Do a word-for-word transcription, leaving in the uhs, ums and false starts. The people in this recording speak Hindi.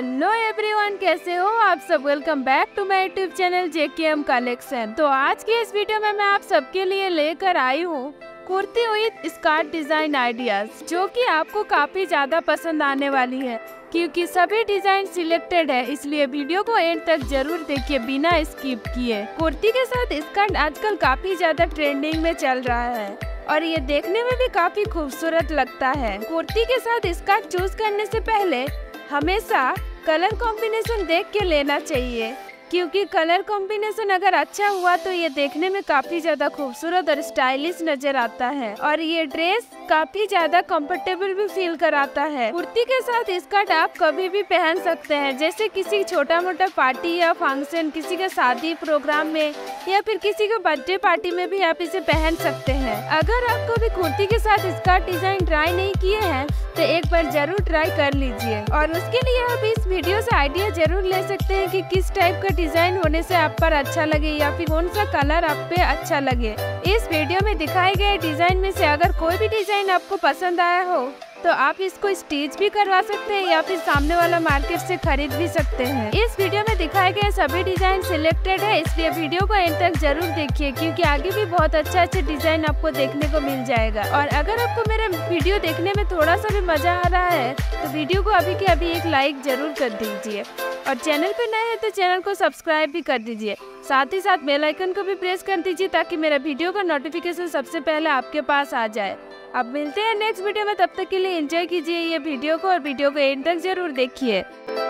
हेलो एवरीवन, कैसे हो आप सब। Welcome back to my YouTube channel JKM collection. तो आज की इस वीडियो में मैं आप सबके लिए लेकर आई हूँ kurti with skirt design ideas, जो कि आपको काफी ज्यादा पसंद आने वाली है क्योंकि सभी डिजाइन सिलेक्टेड है। इसलिए वीडियो को एंड तक जरूर देखिए बिना स्किप किए। कुर्ती के साथ स्कर्ट आजकल काफी ज्यादा ट्रेंडिंग में चल रहा है और ये देखने में भी काफी खूबसूरत लगता है। कुर्ती के साथ स्कर्ट चूज करने से पहले हमेशा कलर कॉम्बिनेशन देख के लेना चाहिए, क्योंकि कलर कॉम्बिनेशन अगर अच्छा हुआ तो ये देखने में काफी ज्यादा खूबसूरत और स्टाइलिश नजर आता है और ये ड्रेस काफी ज्यादा कंफर्टेबल भी फील कराता है। कुर्ती के साथ स्कर्ट आप कभी भी पहन सकते हैं, जैसे किसी छोटा मोटा पार्टी या फंक्शन, किसी के शादी प्रोग्राम में या फिर किसी के बर्थडे पार्टी में भी आप इसे पहन सकते हैं। अगर आप कभी कुर्ती के साथ स्कर्ट डिजाइन ट्राई नहीं किए हैं तो एक बार जरूर ट्राई कर लीजिए और उसके लिए आप इस वीडियो से आइडिया जरूर ले सकते हैं कि किस टाइप का डिजाइन होने से आप पर अच्छा लगे या फिर कौन सा कलर आप पे अच्छा लगे। इस वीडियो में दिखाए गए डिजाइन में से अगर कोई भी डिजाइन आपको पसंद आया हो तो आप इसको स्टिच भी करवा सकते हैं या फिर सामने वाला मार्केट से खरीद भी सकते हैं। इस वीडियो में दिखाए गए सभी डिजाइन सिलेक्टेड है, इसलिए वीडियो को एंड तक जरूर देखिए क्योंकि आगे भी बहुत अच्छा अच्छा डिजाइन आपको देखने को मिल जाएगा। और अगर आपको मेरा वीडियो देखने में थोड़ा सा भी मजा आ रहा है तो वीडियो को अभी के अभी एक लाइक जरूर कर दीजिए और चैनल पे नए हैं तो चैनल को सब्सक्राइब भी कर दीजिए। साथ ही साथ बेल आइकन को भी प्रेस कर दीजिए ताकि मेरा वीडियो का नोटिफिकेशन सबसे पहले आपके पास आ जाए। अब मिलते हैं नेक्स्ट वीडियो में, तब तक के लिए एंजॉय कीजिए ये वीडियो को और वीडियो को एंड तक जरूर देखिए।